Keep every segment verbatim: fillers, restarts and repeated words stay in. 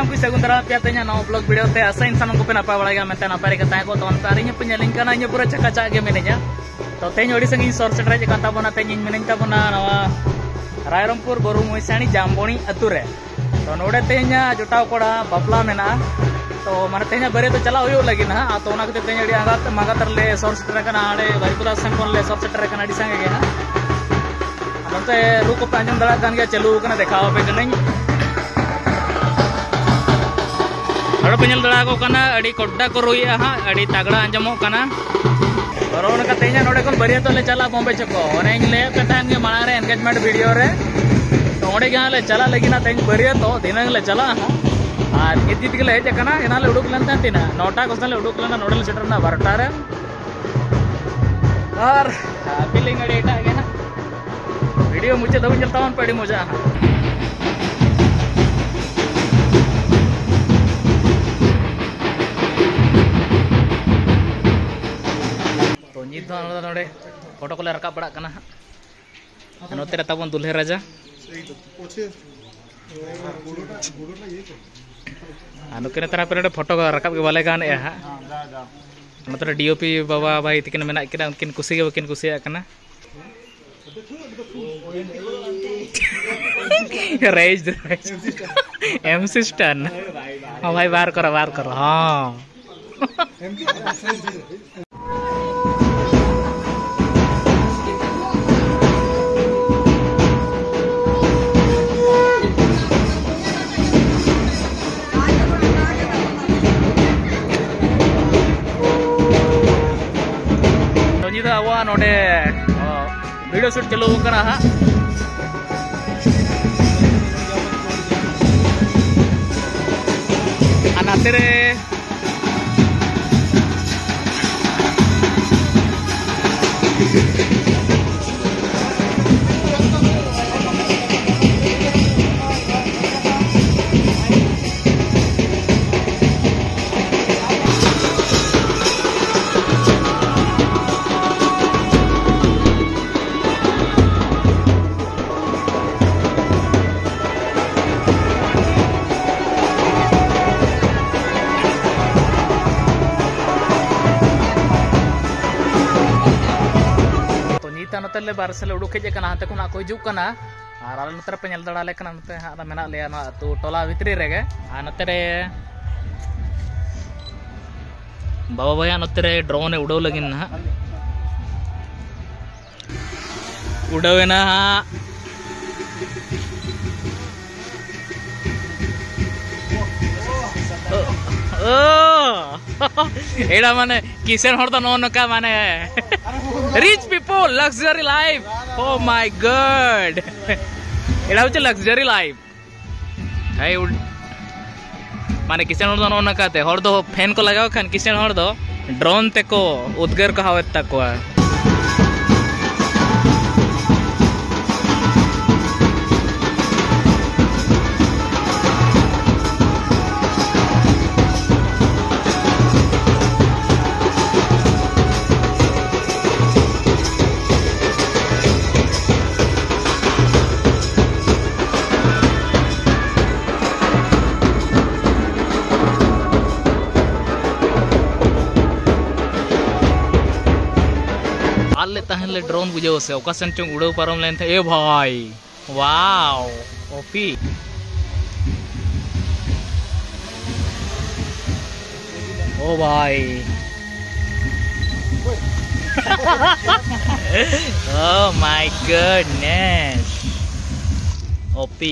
ᱥᱟᱱᱟᱢ ᱠᱚ ᱥᱟᱹᱜᱩᱱ ᱫᱟᱨᱟᱢ ᱯᱮᱭᱟ ᱛᱮᱦᱮᱧ ᱱᱟᱣᱟ ᱵᱞᱚᱜ ᱵᱷᱤᱰᱤᱭᱳ ᱛᱮ ᱟᱥᱟᱧ ᱥᱟᱱᱟᱢ ᱠᱚᱯᱮ ᱱᱟᱯᱟᱭ ᱵᱟᱲᱟ ᱜᱮᱭᱟ ᱢᱮᱱᱛᱮ ᱱᱟᱯᱟᱭ ᱨᱮᱜᱮ ᱛᱟᱦᱮᱸ ᱠᱚ ᱛᱟᱵᱚᱱ ᱯᱮ ᱟᱨ ᱤᱧ ᱯᱮ ᱧᱮᱞᱤᱧ ᱠᱟᱱᱟ ᱤᱧ ᱯᱩᱨᱟᱹ ᱪᱟᱠᱟᱪᱟᱠ ᱜᱮ ᱢᱤᱱᱟᱹᱧᱟ ᱛᱚ ᱛᱮᱦᱮᱧ ᱟᱹᱰᱤ ᱥᱟᱺᱜᱤᱧ ᱥᱚᱨ ᱥᱮᱴᱮᱨ ᱦᱮᱡ ᱟᱠᱟᱱ ᱛᱟᱵᱚᱱᱟ ᱛᱮᱦᱮᱧ ᱤᱧ ᱢᱤᱱᱟᱹᱧ ᱛᱟᱵᱚᱱᱟ ᱱᱟᱣᱟ ᱨᱟᱭᱨᱚᱝᱯᱩᱨ ᱵᱩᱨᱩ ᱢᱚᱭᱥᱟᱱᱤ ᱡᱟᱢᱵᱚᱱᱤ ᱟᱹᱛᱩ ᱨᱮ ᱛᱚ ᱱᱚᱰᱮ ᱛᱮᱦᱮᱧ ᱡᱚᱴᱟᱣ ᱠᱚᱲᱟ ᱵᱟᱯᱞᱟ ᱢᱮᱱᱟᱜᱼᱟ तो माने तेज बरे तो चला हुई लगी ना तो तेज आगात मागातर ले सर सेटर आड़े बारिकुदा सेन ले सर सेटर अड़ी संगे गे नोते रू को पे आंजम दाड़ा गया चलू देखा पे हड़ पे दाड़ा को अड़ी कोड्डा को रुया हाँ अड़ी तगड़ा आंजमो और उनका तेज नोड़े को बरिया तो ले चला बॉम्बे चको ले पे तहन माना रे एंगेजमेंट वीडियो रे तो ओडे गे ले चला लगी ना तेज बरिया तो दिन ले चला और इतनी के हेज एना ले उड़ूक लेन तीना नौटा कोसन ले उड़ूक लेना नोडल सेटरना बारटा रे और फीलिंग अड़ी एटा गे ना वीडियो मुझे दबन चलता हूं पड़ी मजा तो नित नोडे फोटो को ले रकाब पड़ा कना नोते रे ताबन दुल्हे राजा नुकिन तरह पे फोटो रकाब के बाले गाने हाँ नोते डीओपी बाबा भाई तकिन मेना किना उनकिन कुसी के बकिन कुसिया कना रेज एमसी स्टन हां भाई बाहर करो बाहर करो हां अब नोडे वीडियो शूट चलो करना हाँ नाते रे नोते बारसे उड़ूक हेजना हाते खुना को हिजुना और आले नोते पे दाड़ाले नोते हाँ मेना लिया अतु टोला भितरी रेगे और नोते बाबा भाई नोते ड्रोन उड़ाव लगी ना उड़ावेना एड़ा माने किसन हर तो नो नका माने rich people luxury life oh my god एड़ा होचे लग्जरी लाइफ हाय माने किसन हर तो नो नका ते हर दो फैन को लगाओ खान किसन हर दो ड्रोन ते को उद्गार को हावत तकवा ले ड्रोन बुझाव से ओकासन चंग उड़ाव पारम लेन थे ए भाई वाओ ओपी ओ भाई ओह माय गॉडनेस ओपी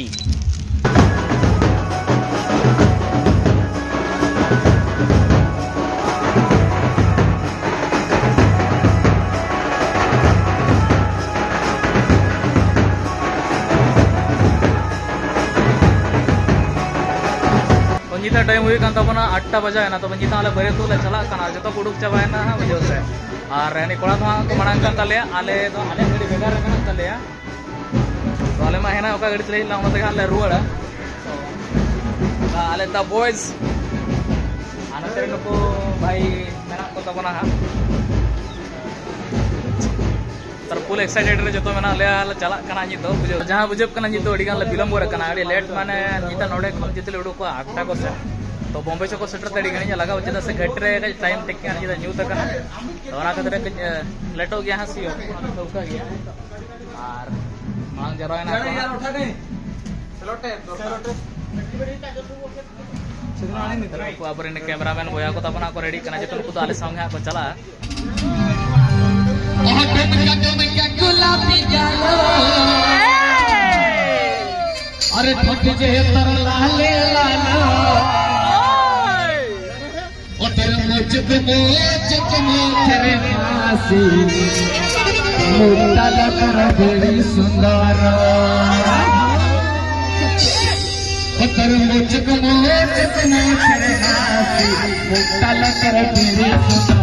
टाइम हुई तबना आठटा बजा तो जीता बरे तो ले चला जो उड़ूक चाबाना बुझे से और कड़ा तो मांग आले आले गाड़ी भेगार तलेया तो आले हेना गाड़ी से हेला रुआड़ा आले द बॉयज आनते नुकु भाई मेना को तबना फुल एक्साइटेड रे जतो मेना ले चला कना जी तो बुझो जहां बुझब कना जी तो अड़ी गान बिलम गोर कना अड़ी लेट माने जीता नोडे खम जितले उडो को आठटा को से तो बॉम्बे चको सेटर तड़ी गणी लगा चेदा से घट रे टाइम टेक के जीता न्यू तक ना तो ओना खतरे लेटो गया हसी तो का गया और मांग जरा ना उठा गए चलोटे सिग्नल नहीं तरह को आबर इन कैमरामैन बोया को तबना को रेडी कना जतो को आले संग को चला गुलाबी जालो अरे ठट जे तर लाले लाला ओ तेरे मुझ पे मोच तुम तेरे फांसी मुट्टा लकर बड़ी सुंदर ओ तेरे मुझ पे मोच तुम तेरे फांसी मुट्टा लकर बड़ी सुंदर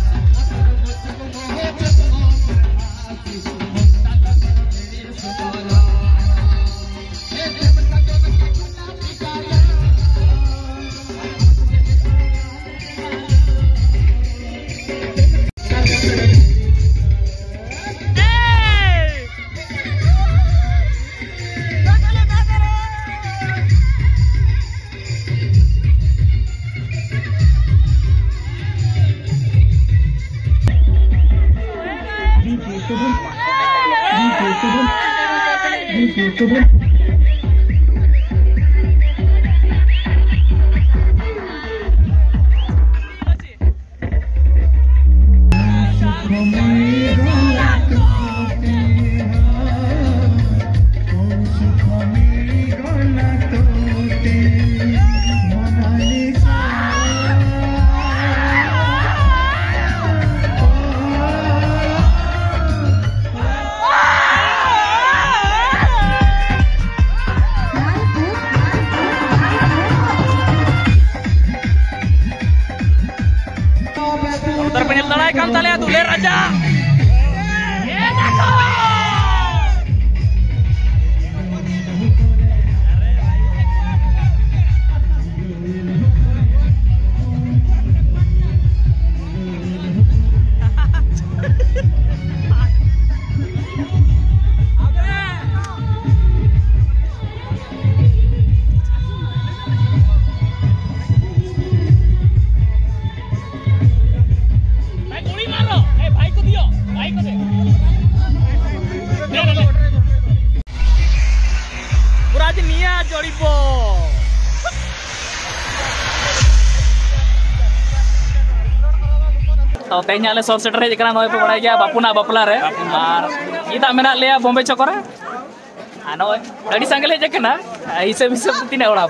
Kantale Dule Raja. तो तेज आले सब सेटर हेज नई पे बड़ा गया बापुना बापला रे और इता मेना लिया बॉम्बे चक्कर आ नई अड़ी संगे हेज हिसाब हिसाब तीन ओड़ा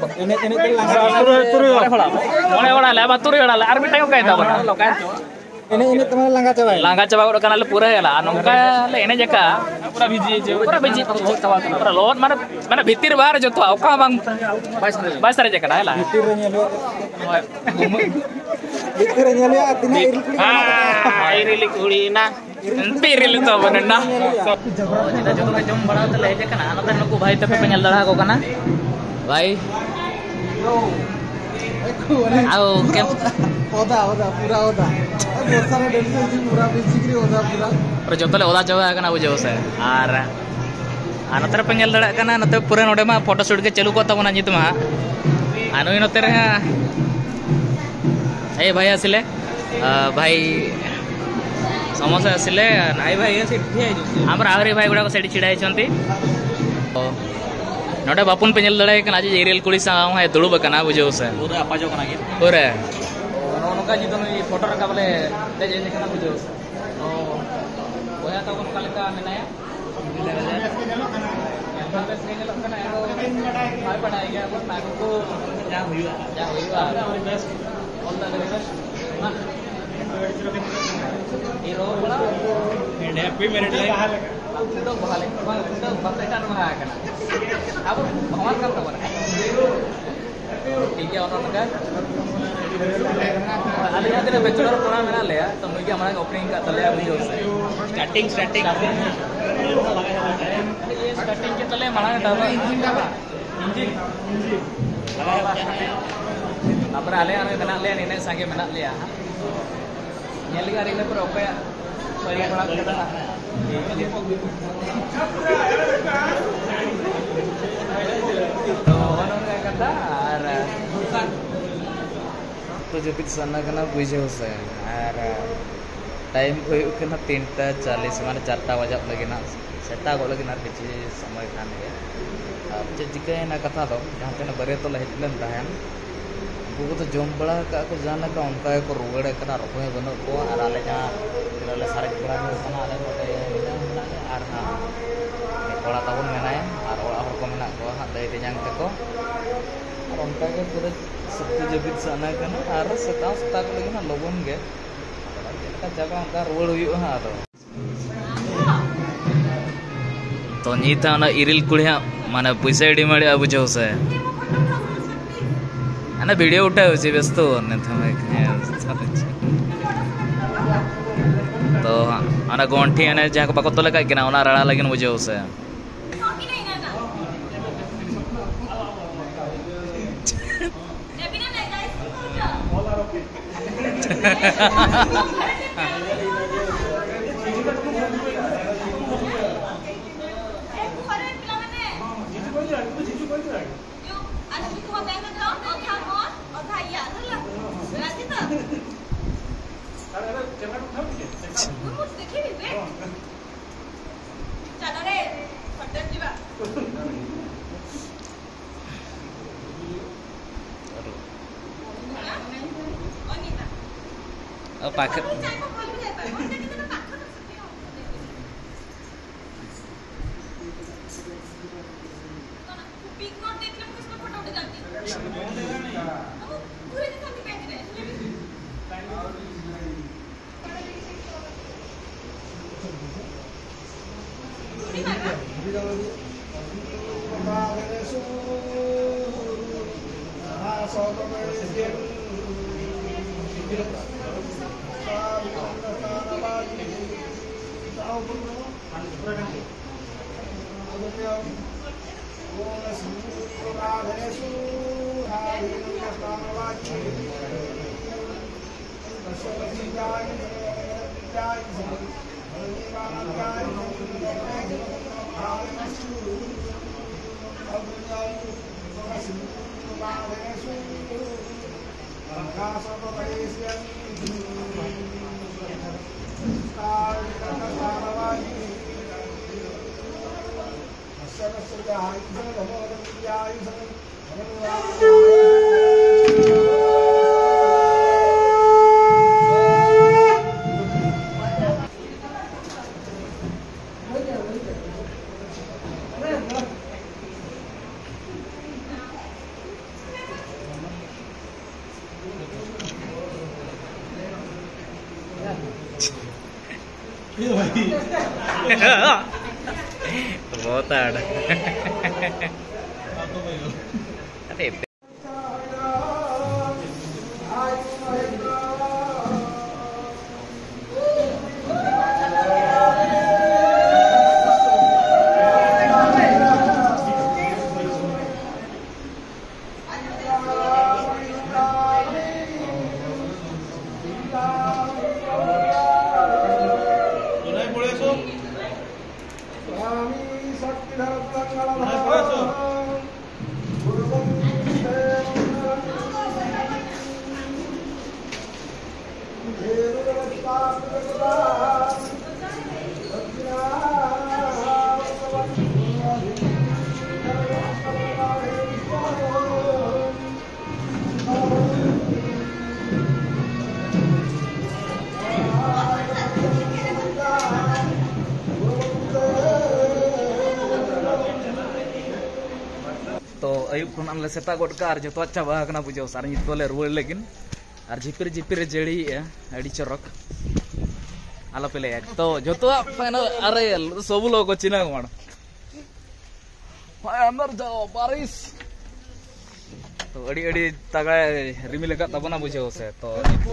मोड़े ओड़ा ले तुरी ओड़ा ले और मिटाई ओका ताबना एने एने तमा लांगा चाबा लांगा चाबा ओड कनाले पूरा हेला नोका ले एने जका पूरा बिजी पूरा बिजी पूरा लोड माने माने भीतर बाहर जतो ओका बांग बाईस तारीख जका हेला भीतर रे नेलो भीतर रे नेलो आतिना हां इरिली कुड़ीना पिरिली तो बनना जदा जतो जम बड़ा त ले जका ना नते नको भाई तपे पे नेल दड़ा को कना भाई आओ के ओदा ओदा पूरा ओदा बोरसा रे डेली जी पूरा बेसिकली ओदा पूरा पर जतले ओदा चावा कना बुझे से आर आनतर पे नेल दड़ा कना नते पूरा नोडे मा फोटो शूट के चालू को तबना नित मा आनो नते रे ए भाई आसिले भाई समोसा आसिले नाई भाई सेठी हमर आवरे भाई गुडा को सेठी छिडाई छंती नोडे बापुन पे नेल दड़ाय कना जे एरियल कुड़ी सा है दुड़ुब कना बुझो से पूरा अपाजो कना के पूरा नोनका जी दोनो फोटो रका बोले ते जे कना बुझो से ओ ओया तो कोन कालका मेनाया एंबेस ने नेल कना एरो भाई बनाया गया पर नागो को जा हुआ जा हुआ ऑल द बेस्ट ना हीरो बोला हैप्पी मैरिड लाइफ तो बहाले तो बतेटा ना कना अब भगवान का खबर ठीक है और का आले याद रे बैचलर कोना मेना ले तो मुई के हमारा ओपनिंग का तले बुझो से स्टार्टिंग स्टार्टिंग ये स्टार्टिंग के तले माना डाबा इंजन डाबा इंजन अब आले आने बना ले ने संगे बना लिया नेल गारी ने पर ओपया Banyak banget kita. Oh, orang kayak kata arah. तो जब sana kena बुझे से आरा टाइम हुई कना तीनटा चालीस माने चारटा बजब लगे ना सेटा को लगे ना किछि समय खान गे अब चे जिके ना कथा दो जहां तेना बरे तो लहटलन ताहन उनको तो जम बड़ा का को जाना का उनका को रुगड़े कना रखोय बनो को आराले जा तिराले सारे बड़ा में कना आले नोडे आर ना कोड़ा ताबन मेनाय आर ओड़ा हर को मेना को हा दई तेजांग तको आर उनका के पूरा सत्तु जबित sana kana आर सेता सेता को लगे ना लोगन गे का जगह उनका रोड हुई हा तो तो नीता ना इरिल कुड़िया माने पैसा एडी माडी बुझो से ana वीडियो उठायो छे व्यस्त ने थमे तो ana गोंठी ने जहां को बको तो लगा कि ना ओना रड़ा लगिन बुझो से पाखे बहुत आड़ अरे अयुब खन सेता गोटका और जो चाबा बुझो सार नितले रुआड़ लगिन और झिपिर झिपिर जड़ी अड़ी चरक आलो पे लैया तो जो अरे सब लोग को चिना मन अंदर जाओ बारिश तो अड़ी अड़ी तगड़ा रिमिल तबना बुझो से तो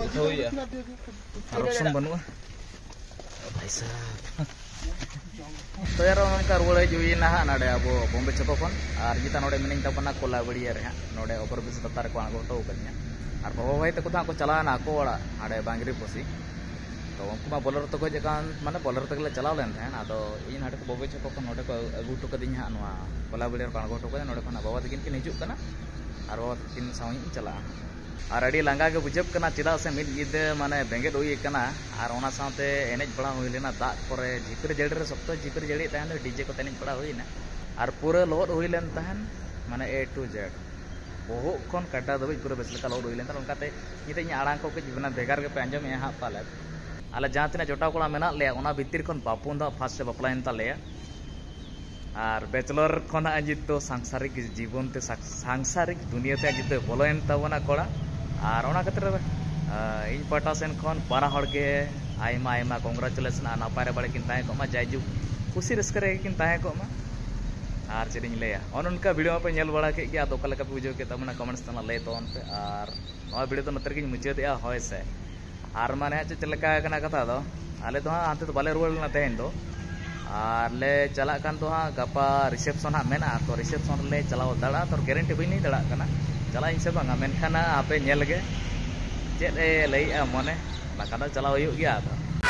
ऑप्शन बनू भाई साहब तो यार उनका रुआड़ हजूई ना हाँ नाडे अब बॉम्बे छतो खन और जिता नोडे मिनिंग तबना कोलाबड़ी रे हाँ नोडे ओवर ब्रिज लतार को आगो हटो करिया और बाबा भाई तक को चलाना को ओड़ा हाडे बांगरी पोसी तो उनको मा बोलर तो गज कान माने बोलर तक ले चलाव लेन थान आदो इन हाटे को बोबे चको खन नोडे को अगु टो कदिन हा नोआ कोला बिलेर पांगो टो कदे नोडे खन बाबा तकिन किन हिजुक कना आर बाबा तकिन सावई चला आर अडी लांगा के बुझब कना चिदा से मिड ईदे माने बेंगेड हुई कना आर ओना साथे एनेज बड़ा हुई लेना दाग करे झिपर जड़ी रे सप्तो झिपर जड़ी तहन डीजे को तनेज बड़ा हुई ना आर पूरा लोड हुई लेन तहन माने ए टू जेड बहु खन काटा दबे पूरा बेस लेका लोड हुई लेन तहन उनकाते निते इन आड़ांग को के जीवना बेगार के पे अंजम ए हा पाले आले जहां तिना जोटा कोला मेना ले ओना भितिर खन बापुन दा फास्ट से बपलाइन ताले आर बैचलर खन अजित तो सांसारिक जीवन ते सांसारिक दुनिया ते अजित बोलोन तबना कोड़ा आर ओना खतर इन पाटा सेन खन बारा हड़ के आयमा आयमा कांग्रेचुलेशन आ नापाय रे बड़े किन ताहे को मा जायजु खुशी रस्कर रे किन ताहे को मा आर चेदिन लेया ओन उनका वीडियो पे नेल बड़ा के गया दोका लेका पे बुझो के तमना कमेंट्स तना ले तो पे आर नवा वीडियो तो नतर के मुचाद या होय से आर माने चे लेका कना कथा दो आले तो हां तो बाले रुवल ना तेन दो आर ले चला कान तो हां गपा रिसेप्शन हा मेना तो रिसेप्शन ले चलाव दड़ा तो गारंटी बई नहीं दड़ा कना चला इन से बांगा मेन खाना आपे नेल गे चेद ए लई आ मने बाका दा चलाव हुई गया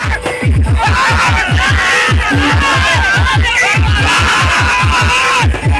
तो